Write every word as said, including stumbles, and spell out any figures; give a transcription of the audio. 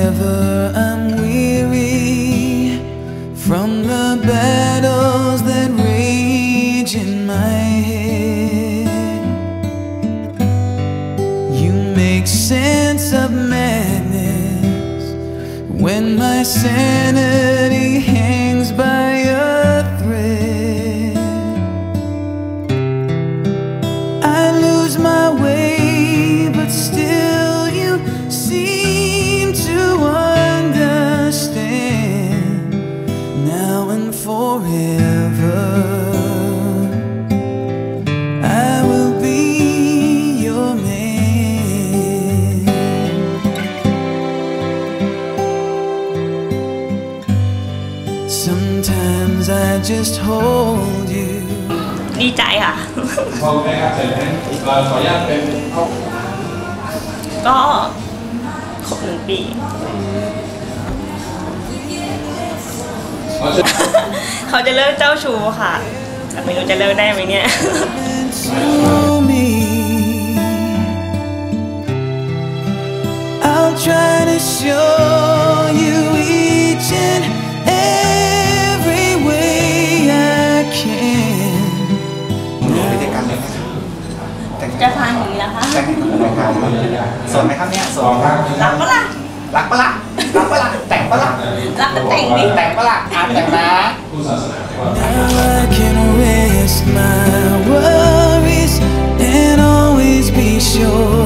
whenever I'm weary from the battles that rage in my head, you make sense of madness when my sanity hangs by a thread. I lose my way, but still you seem to understand. Now and forever I will be your man. Sometimes I just hold you. ดีใจค่ะโอเคครับเสร็จแล้วขออนุญาตเป็นก็ครบหนึ่งปี เขาจะเลิกเจ้าชู้ค่ะแต่ไม่รู้จะเลิกได้ไหมเนี่ย I'll try to show you each and every way I can. จะทานอย่างนี้นะคะแต่งให้คุณไหมครับสนไหมครับเนี่ยสนไหมครับรักปะล่ะรักปะล่ะรักปะล่ะแต่งปะล่ะรักก็แต่งดิแต่งปะล่ะอ่ะแต่งนะ Now I can rest my worries and always be sure